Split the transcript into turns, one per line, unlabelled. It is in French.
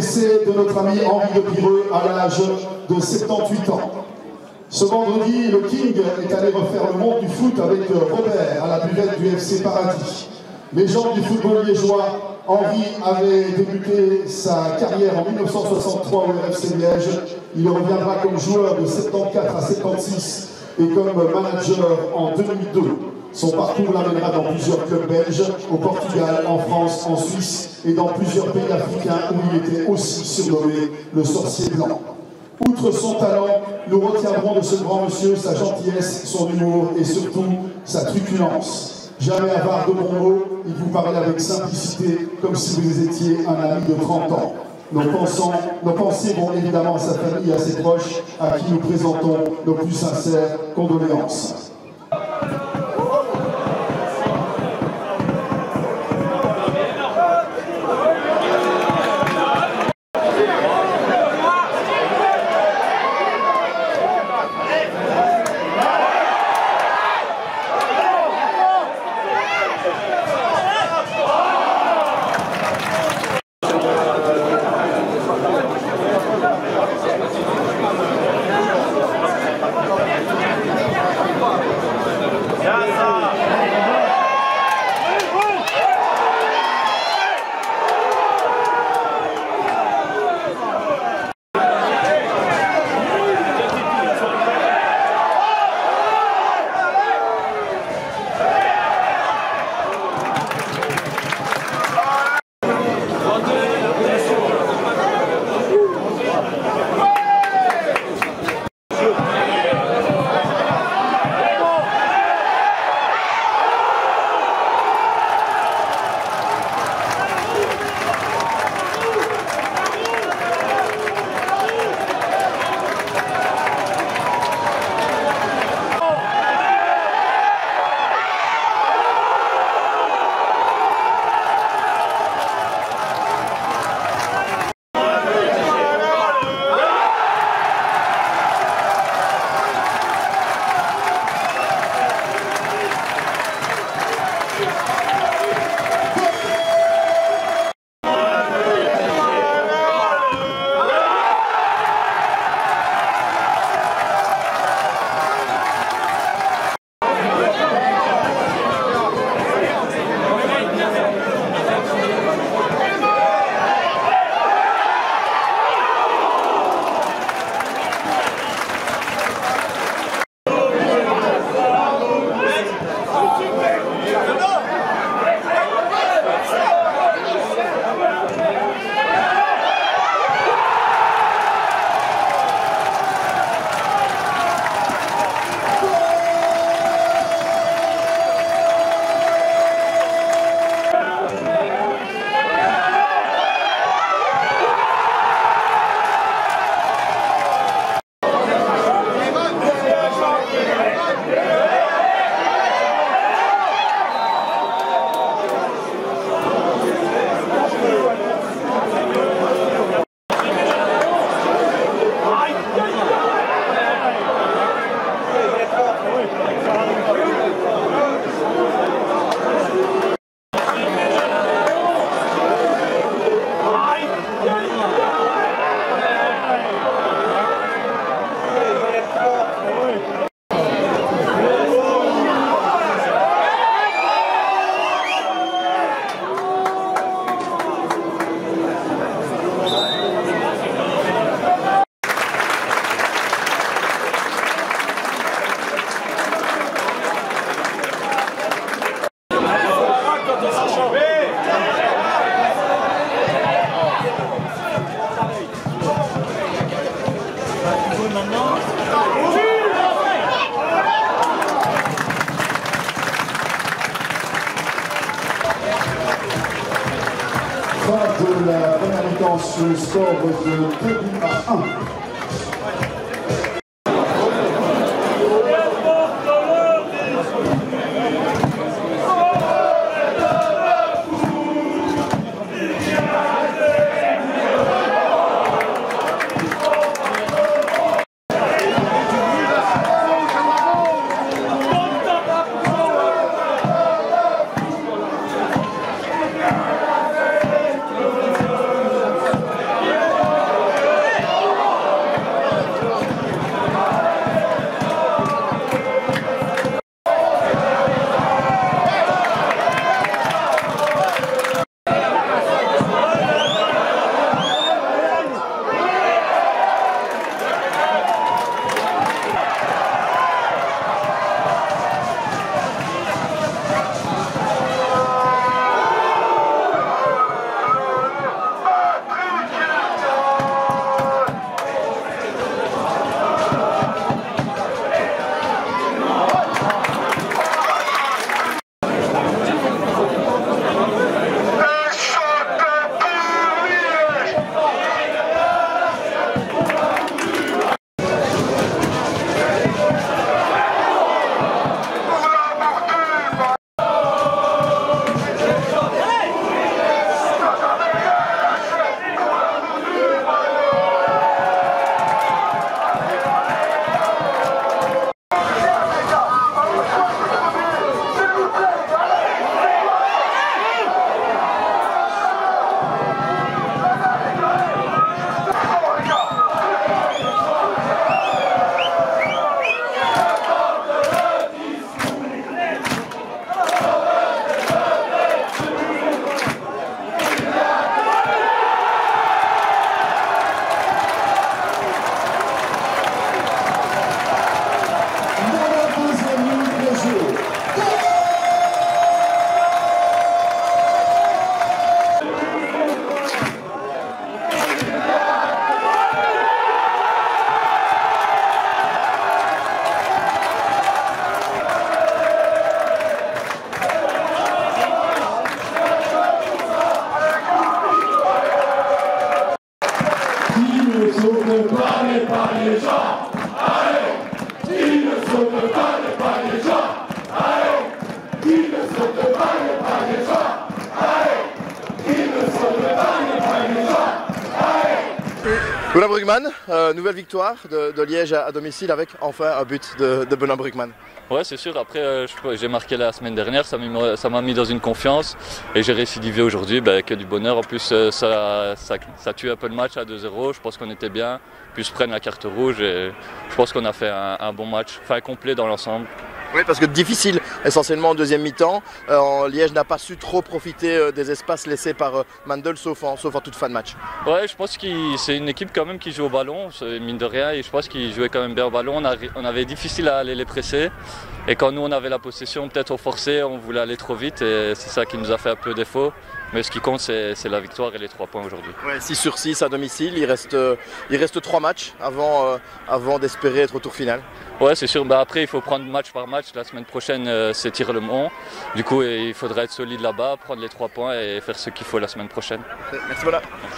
décès de notre ami Henri de Pireux à l'âge de 78 ans. Ce vendredi, le King est allé refaire le monde du foot avec Robert à la buvette du FC Paradis. Légende du football liégeois, Henri avait débuté sa carrière en 1963 au RFC Liège. Il reviendra comme joueur de 74 à 76 et comme manager en 2002. Son parcours l'amènera dans plusieurs clubs belges, au Portugal, en France, en Suisse et dans plusieurs pays africains où il était aussi surnommé le sorcier blanc. Outre son talent, nous retiendrons de ce grand monsieur sa gentillesse, son humour et surtout sa truculence. Jamais avare de bons mots, il vous parlait avec simplicité, comme si vous étiez un ami de 30 ans. Nos pensées vont évidemment à sa famille et à ses proches, à qui nous présentons nos plus sincères condoléances. Fin de la première mi-temps sur le score de 2 à 1.
gens, allez, qui ne saute pas les gens, allez, qui ne saute pas les gens, allez, qui ne saute pas les gens, allez.
Benoît Brugman, nouvelle victoire de Liège à domicile avec enfin un but de Benoît Brugman.
Ouais, c'est sûr. Après, j'ai marqué la semaine dernière, ça m'a mis dans une confiance et j'ai récidivé aujourd'hui, que du bonheur. En plus, ça tue un peu le match à 2-0. Je pense qu'on était bien. Puis prennent la carte rouge et je pense qu'on a fait un bon match, enfin complet dans l'ensemble.
Oui, parce que difficile essentiellement en deuxième mi-temps. Liège n'a pas su trop profiter des espaces laissés par Mandel, sauf en toute fin de match.
Ouais, je pense que c'est une équipe quand même qui joue au ballon, mine de rien, et je pense qu'ils jouaient quand même bien au ballon. On avait difficile à aller les presser. Et quand nous on avait la possession, peut-être on forçait, on voulait aller trop vite et c'est ça qui nous a fait un peu défaut. Mais ce qui compte c'est la victoire et les 3 points aujourd'hui. Ouais,
6 sur 6 à domicile, il reste 3 matchs avant d'espérer être au tour final.
Ouais, c'est sûr. Après il faut prendre match par match. La semaine prochaine c'est Tir-le-Mont. Du coup il faudra être solide là-bas, prendre les 3 points et faire ce qu'il faut la semaine prochaine.
Merci, voilà.